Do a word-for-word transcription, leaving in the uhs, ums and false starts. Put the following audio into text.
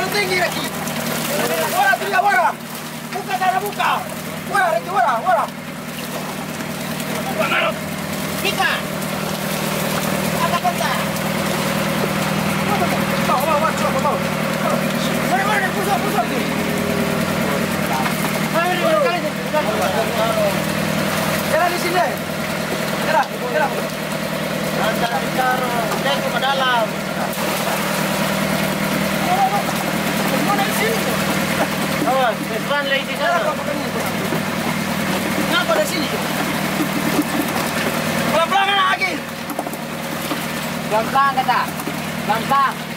terlalu tinggi lagi. Wara tu dia wara. Buka cara buka. Wara lagi wara wara. Kita. Apa kata? Bawa bawa bawa bawa. Mana mana pusat pusat tu. Ayo kali ni. Jalan di sini. Jalan jalan. Jangan bicara. Tengok ke dalam. Mana di sini? Awas, depan lagi di sana. Kenapa di sini? Pelan-pelan lagi. Pelan-pelan kata. Pelan-pelan.